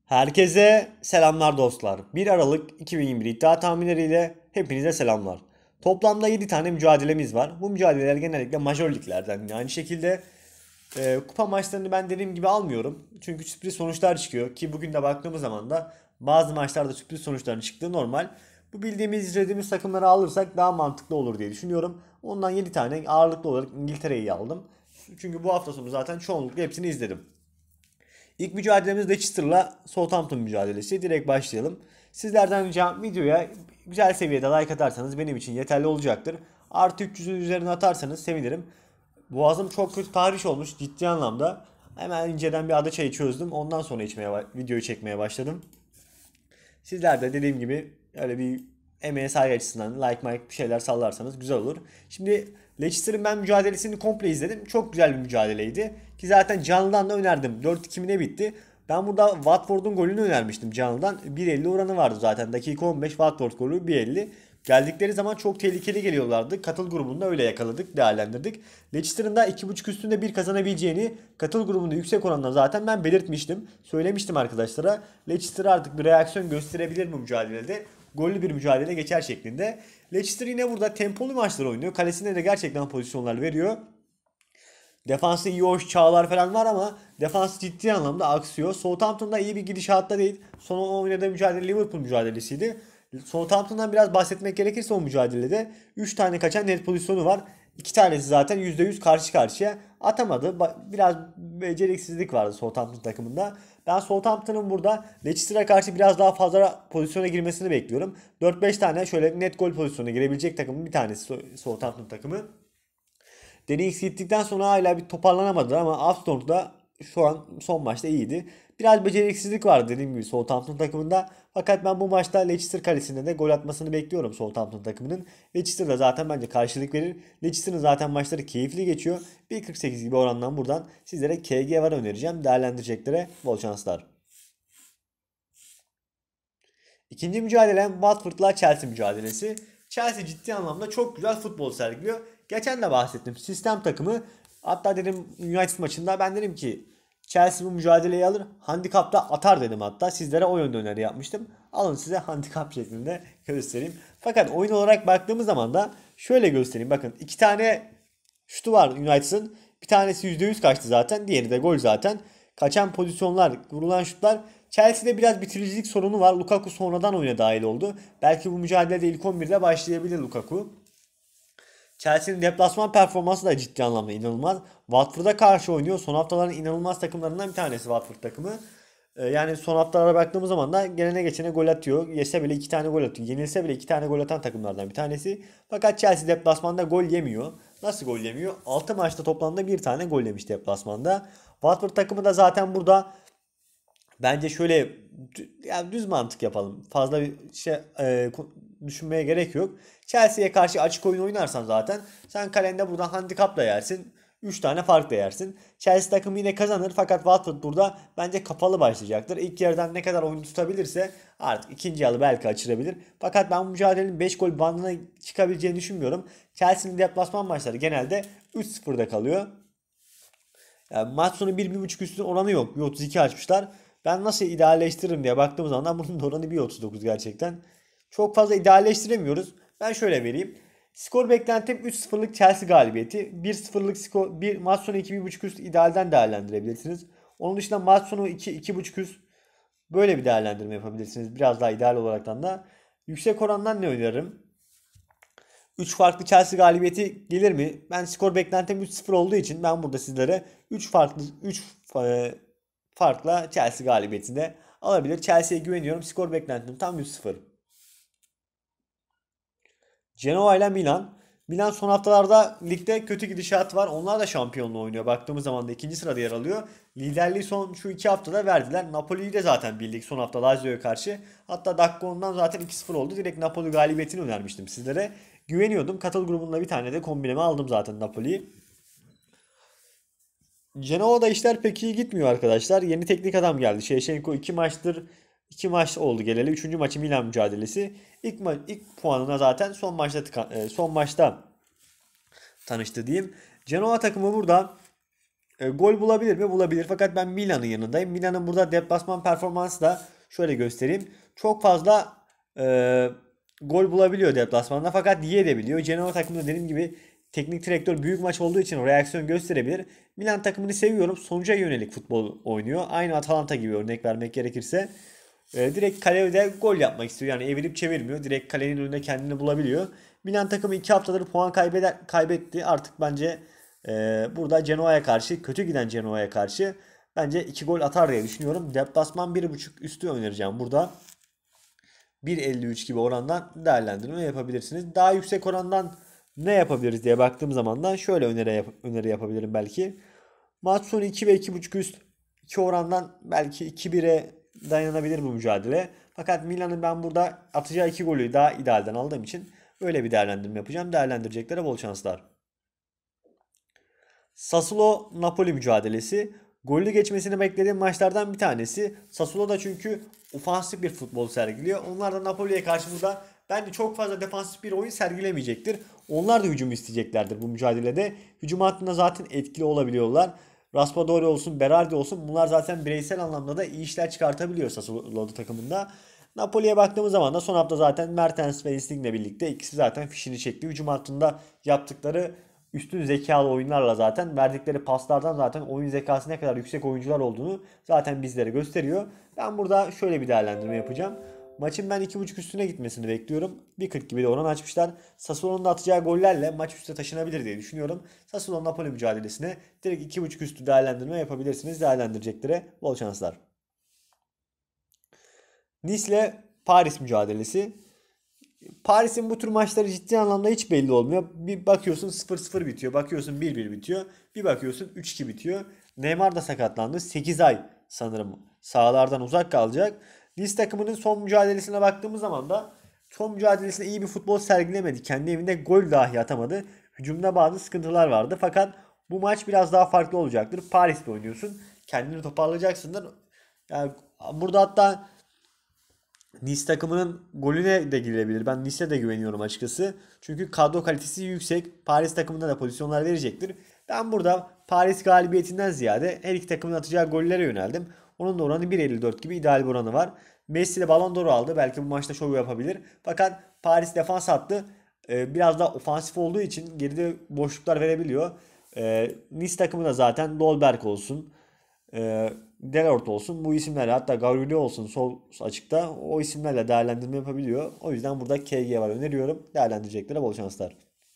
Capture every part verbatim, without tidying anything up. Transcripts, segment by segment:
Herkese selamlar dostlar. bir Aralık iki bin yirmi bir iddia tahminleriyle hepinize selamlar. Toplamda yedi tane mücadelemiz var. Bu mücadeleler genellikle majör liglerden. Yani aynı şekilde e, kupa maçlarını ben dediğim gibi almıyorum. Çünkü sürpriz sonuçlar çıkıyor ki bugün de baktığımız zaman da bazı maçlarda sürpriz sonuçların çıktığı normal. Bu bildiğimiz izlediğimiz takımları alırsak daha mantıklı olur diye düşünüyorum. Ondan yedi tane ağırlıklı olarak İngiltere'yi aldım. Çünkü bu hafta sonu zaten çoğunlukla hepsini izledim. İlk mücadelemiz Leicester'la Southampton mücadelesi. Direkt başlayalım. Sizlerden ricam videoya güzel seviyede like atarsanız benim için yeterli olacaktır. Artı üç yüzün üzerine atarsanız sevinirim. Boğazım çok kötü tahriş olmuş ciddi anlamda. Hemen inceden bir ada çayı çözdüm. Ondan sonra içmeye, videoyu çekmeye başladım. Sizler de dediğim gibi öyle bir emeğe saygı açısından like mike bir şeyler sallarsanız güzel olur. Şimdi Leicester'ın ben mücadelesini komple izledim. Çok güzel bir mücadeleydi. Ki zaten canlıdan da önerdim. dört iki mi ne bitti? Ben burada Watford'un golünü önermiştim canlıdan. bir elli oranı vardı zaten. Dakika on beş Watford golü bir elli. Geldikleri zaman çok tehlikeli geliyorlardı. Katıl grubunda öyle yakaladık, değerlendirdik. Leicester'ın da iki buçuk üstünde bir kazanabileceğini katıl grubunda yüksek oranla zaten ben belirtmiştim. Söylemiştim arkadaşlara. Leicester artık bir reaksiyon gösterebilir bu mücadelede. Gollü bir mücadele geçer şeklinde. Leicester yine burada tempolu maçlar oynuyor. Kalesine de gerçekten pozisyonlar veriyor. Defansı iyi hoş çağlar falan var ama defans ciddi anlamda aksıyor. Southampton'da iyi bir gidişatta değil. Son oynadığı mücadele Liverpool mücadelesiydi. Southampton'dan biraz bahsetmek gerekirse o mücadelede üç tane kaçan net pozisyonu var. iki tanesi zaten yüzde yüz karşı karşıya atamadı. Biraz beceriksizlik vardı Southampton takımında. Ben Southampton'ın burada Leicester'a karşı biraz daha fazla pozisyona girmesini bekliyorum. dört beş tane şöyle net gol pozisyonuna girebilecek takımın bir tanesi Southampton takımı. Danny Ings gittikten sonra hala bir toparlanamadı ama Armstrong da şu an son maçta iyiydi. Biraz beceriksizlik vardı dediğim gibi Southampton takımında. Fakat ben bu maçta Leicester kalesinde de gol atmasını bekliyorum Southampton takımının. Leicester da zaten bence karşılık verir. Leicester'ın zaten maçları keyifli geçiyor. bir kırk sekiz gibi orandan buradan sizlere K G var önereceğim. Değerlendireceklere bol şanslar. İkinci mücadelem Watford'la Chelsea mücadelesi. Chelsea ciddi anlamda çok güzel futbol sergiliyor. Geçen de bahsettim. Sistem takımı. Hatta dedim United maçında ben dedim ki Chelsea bu mücadeleyi alır. Handikapta atar dedim hatta. Sizlere o yönde öneri yapmıştım. Alın size handikap şeklinde göstereyim. Fakat oyun olarak baktığımız zaman da şöyle göstereyim. Bakın iki tane şutu var United'ın. Bir tanesi yüzde yüz kaçtı zaten. Diğeri de gol zaten. Kaçan pozisyonlar, vurulan şutlar. Chelsea'de biraz bitiricilik sorunu var. Lukaku sonradan oyuna dahil oldu. Belki bu mücadelede ilk on birde başlayabilir Lukaku. Chelsea'nin deplasman performansı da ciddi anlamda inanılmaz. Watford'a karşı oynuyor. Son haftaların inanılmaz takımlarından bir tanesi Watford takımı. Ee, yani son haftalara baktığımız zaman da gelene geçene gol atıyor. Yese bile iki tane gol atıyor. Yenilse bile iki tane gol atan takımlardan bir tanesi. Fakat Chelsea deplasmanda gol yemiyor. Nasıl gol yemiyor? altı maçta toplamda bir tane gol yemiş deplasmanda. Watford takımı da zaten burada bence şöyle yani düz mantık yapalım. Fazla bir şey e, düşünmeye gerek yok. Chelsea'ye karşı açık oyun oynarsan zaten sen kalende buradan handikapla yersin. üç tane fark da yersin. Chelsea takımı yine kazanır fakat Watford burada bence kapalı başlayacaktır. İlk yarıdan ne kadar oyun tutabilirse artık ikinci yarı belki açılabilir. Fakat ben bu mücadelenin beş gol bandına çıkabileceğini düşünmüyorum. Chelsea'nin deplasman maçları genelde üç sıfırda kalıyor. Yani maç sonu bir bir buçuk üstü oranı yok. bir otuz iki açmışlar. Ben nasıl idealleştiririm diye baktığım zaman bunun da oranı bir otuz dokuz gerçekten. Çok fazla idealleştiremiyoruz. Ben şöyle vereyim. Skor beklentim üç sıfırlık Chelsea galibiyeti. bir sıfırlık skor, bir maç sonu iki bir buçuk üst idealden değerlendirebilirsiniz. Onun dışında maç sonu iki iki buçuk üst böyle bir değerlendirme yapabilirsiniz. Biraz daha ideal olaraktan da. Yüksek orandan ne öneririm? üç farklı Chelsea galibiyeti gelir mi? Ben skor beklentim üç sıfır olduğu için ben burada sizlere üç farklı üç farkla Chelsea galibiyetinde alabilir. Chelsea'ye güveniyorum. Skor beklentim tam üç sıfır. Genoa ile Milan. Milan son haftalarda ligde kötü gidişat var. Onlar da şampiyonluğu oynuyor. Baktığımız zaman da ikinci sırada yer alıyor. Liderliği son şu iki haftada verdiler. Napoli'yi de zaten bildik son hafta Lazio'ya karşı. Hatta dakika ondan zaten iki sıfır oldu. Direkt Napoli galibiyetini önermiştim sizlere. Güveniyordum. Katıl grubunda bir tane de kombineme aldım zaten Napoli'yi. Genoa'da işler pek iyi gitmiyor arkadaşlar. Yeni teknik adam geldi. Şevçenko iki maçtır iki maç oldu geleli. Üçüncü maçı Milan mücadelesi. İlk ma ilk puanına zaten son maçta tıka- e, son maçta tanıştı diyeyim. Genoa takımı burada E, gol bulabilir mi? Bulabilir. Fakat ben Milan'ın yanındayım. Milan'ın burada deplasman performansı da şöyle göstereyim. Çok fazla e, gol bulabiliyor deplasmanda fakat yiyebiliyor. Genoa takımında dediğim gibi teknik direktör büyük maç olduğu için reaksiyon gösterebilir. Milan takımını seviyorum. Sonuca yönelik futbol oynuyor. Aynı Atalanta gibi örnek vermek gerekirse. E, direkt kalede gol yapmak istiyor. Yani evirip çevirmiyor. Direkt kalenin önünde kendini bulabiliyor. Milan takımı iki haftadır puan kaybeder, kaybetti. Artık bence e, burada Genoa'ya karşı, kötü giden Genoa'ya karşı bence iki gol atar diye düşünüyorum. Deplasman bir buçuk üstü önereceğim burada. bir elli üç gibi orandan değerlendirme yapabilirsiniz. Daha yüksek orandan ne yapabiliriz diye baktığım zaman da şöyle öneri, yap öneri yapabilirim belki. Maç sonu iki ve iki buçuk üst iki orandan belki iki bire dayanabilir bu mücadele. Fakat Milan'ın ben burada atacağı iki golü daha idealden aldığım için öyle bir değerlendirme yapacağım. Değerlendireceklere bol şanslar. Sassuolo Napoli mücadelesi. Gollü geçmesini beklediğim maçlardan bir tanesi. Sassuolo da çünkü ofansif bir futbol sergiliyor. Onlar da Napoli'ye karşı burada bence çok fazla defansif bir oyun sergilemeyecektir. Onlar da hücum isteyeceklerdir bu mücadelede. Hücum hattında zaten etkili olabiliyorlar. Raspadori olsun, Berardi olsun bunlar zaten bireysel anlamda da iyi işler çıkartabiliyor Sassuolo takımında. Napoli'ye baktığımız zaman da son hafta zaten Mertens ve Insigne'le birlikte ikisi zaten fişini çekti. Hücum hattında yaptıkları üstün zekalı oyunlarla zaten verdikleri paslardan zaten oyun zekası ne kadar yüksek oyuncular olduğunu zaten bizlere gösteriyor. Ben burada şöyle bir değerlendirme yapacağım. Maçın ben iki buçuk üstüne gitmesini bekliyorum. bir kırk gibi de oran açmışlar. Sassuolo'nun da atacağı gollerle maç üstüne taşınabilir diye düşünüyorum. Sassuolo Napoli mücadelesine direkt iki buçuk üstü değerlendirme yapabilirsiniz. Değerlendireceklere bol şanslar. Nice ile Paris mücadelesi. Paris'in bu tür maçları ciddi anlamda hiç belli olmuyor. Bir bakıyorsun sıfır sıfır bitiyor. Bakıyorsun bir bir bitiyor. Bir bakıyorsun üç iki bitiyor. Neymar da sakatlandı. sekiz ay sanırım sahalardan uzak kalacak. Nice takımının son mücadelesine baktığımız zaman da son mücadelesinde iyi bir futbol sergilemedi. Kendi evinde gol dahi atamadı. Hücumda bazı sıkıntılar vardı. Fakat bu maç biraz daha farklı olacaktır. Paris'te oynuyorsun. Kendini toparlayacaksındır. Yani burada hatta Nice takımının golüne de girebilir. Ben Nice'e de güveniyorum açıkçası. Çünkü kadro kalitesi yüksek. Paris takımında da pozisyonlar verecektir. Ben burada Paris galibiyetinden ziyade her iki takımın atacağı gollere yöneldim. Onun da oranı bir elli dört gibi ideal bir oranı var. Messi de Ballon d'Or aldı. Belki bu maçta şov yapabilir. Fakat Paris defans hattı e, biraz daha ofansif olduğu için geride boşluklar verebiliyor. E, Nice takımı da zaten Dolberg olsun. E, Delort olsun. Bu isimlerle hatta Gavrili olsun sol açıkta. O isimlerle değerlendirme yapabiliyor. O yüzden burada K G var öneriyorum. Değerlendireceklere bol şanslar.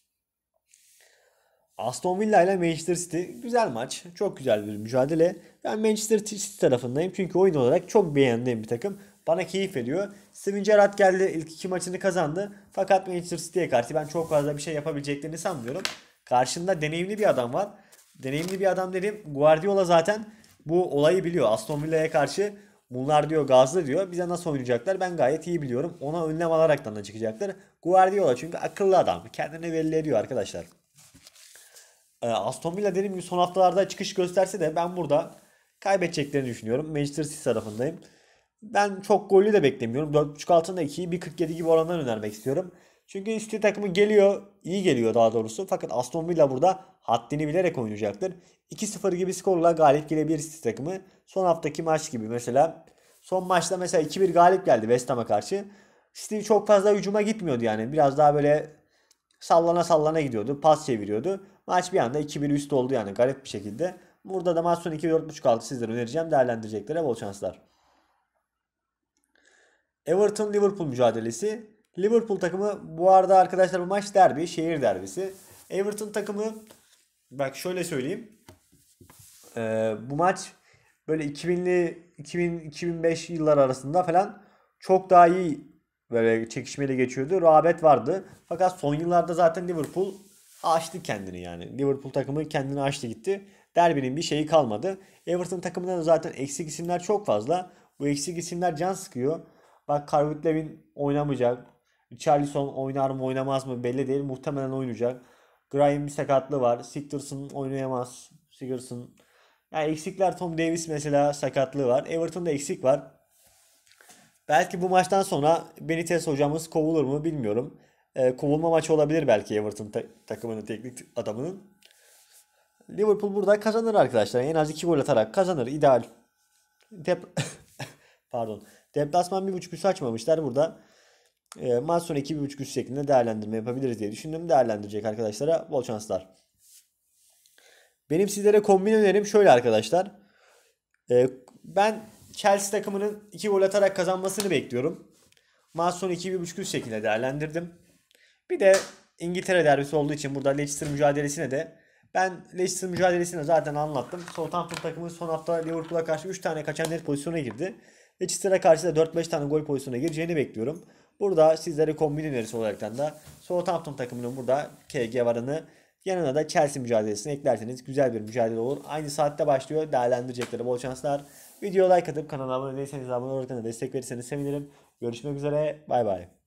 Aston Villa ile Manchester City güzel maç. Çok güzel bir mücadele. Ben Manchester City tarafındayım. Çünkü oyun olarak çok beğendiğim bir takım. Bana keyif veriyor. Steven Gerrard geldi. İlk iki maçını kazandı. Fakat Manchester City'ye karşı ben çok fazla bir şey yapabileceklerini sanmıyorum. Karşında deneyimli bir adam var. Deneyimli bir adam dedim. Guardiola zaten bu olayı biliyor. Aston Villa'ya karşı bunlar diyor gazlı diyor. Bize nasıl oynayacaklar ben gayet iyi biliyorum. Ona önlem alaraktan da çıkacaklar. Guardiola çünkü akıllı adam. Kendine belli ediyor arkadaşlar. Ee, Aston Villa dediğim gibi son haftalarda çıkış gösterse de ben burada kaybedeceklerini düşünüyorum. Manchester City tarafındayım. Ben çok gollü de beklemiyorum. dört buçuk altında ikiyi bir kırk yedi gibi orandan önermek istiyorum. Çünkü City takımı geliyor, iyi geliyor daha doğrusu. Fakat Aston Villa burada haddini bilerek oynayacaktır. iki sıfır gibi skorla galip gelebilir City takımı. Son haftaki maç gibi mesela. Son maçta mesela iki bir galip geldi West Ham'a karşı. City çok fazla hücuma gitmiyordu yani. Biraz daha böyle sallana sallana gidiyordu. Pas çeviriyordu. Maç bir anda iki bir üst oldu yani garip bir şekilde. Burada da maç sonu iki dört buçuk altı sizlere önereceğim. Değerlendireceklere bol şanslar. Everton Liverpool mücadelesi. Liverpool takımı bu arada arkadaşlar bu maç derbi, şehir derbisi. Everton takımı bak şöyle söyleyeyim. Ee, bu maç böyle iki binli iki bin iki bin beş yıllar arasında falan çok daha iyi böyle çekişmeli geçiyordu. Rağbet vardı. Fakat son yıllarda zaten Liverpool açtı kendini yani. Liverpool takımı kendini açtı gitti. Derbinin bir şeyi kalmadı. Everton takımında da zaten eksik isimler çok fazla. Bu eksik isimler can sıkıyor. Bak Calvert-Lewin oynamayacak. Richarlison oynar mı oynamaz mı belli değil. Muhtemelen oynayacak. Graham bir sakatlığı var. Sigurdsson oynayamaz. Sigurdsson. Yani eksikler Tom Davis mesela sakatlığı var. Everton'da eksik var. Belki bu maçtan sonra Benitez hocamız kovulur mu bilmiyorum. Ee, kovulma maçı olabilir belki Everton ta- takımının teknik adamının. Liverpool burada kazanır arkadaşlar. En az iki gol atarak kazanır. İdeal. Dep Pardon. Deplasman bir buçuk üstü açmamışlar burada. E, maç sonu iki bir buçuk üst şeklinde değerlendirme yapabiliriz diye düşündüm. Değerlendirecek arkadaşlara bol şanslar. Benim sizlere kombin önerim şöyle arkadaşlar. E, ben Chelsea takımının iki gol atarak kazanmasını bekliyorum. Maç sonu iki bir buçuk üst şeklinde değerlendirdim. Bir de İngiltere derbisi olduğu için burada Leicester mücadelesine de ben Leicester mücadelesini zaten anlattım. Southampton takımı son hafta Liverpool'a karşı üç tane kaçan net pozisyona girdi. Leicester'a karşı da dört beş tane gol pozisyona gireceğini bekliyorum. Burada sizlere kombin önerisi olaraktan da Southampton takımının burada K G varını, yanına da Chelsea mücadelesini eklerseniz güzel bir mücadele olur. Aynı saatte başlıyor. Değerlendirecekleri bol şanslar. Videoya like atıp kanala abone değilseniz abone olarak da destek verirseniz sevinirim. Görüşmek üzere. Bay bay.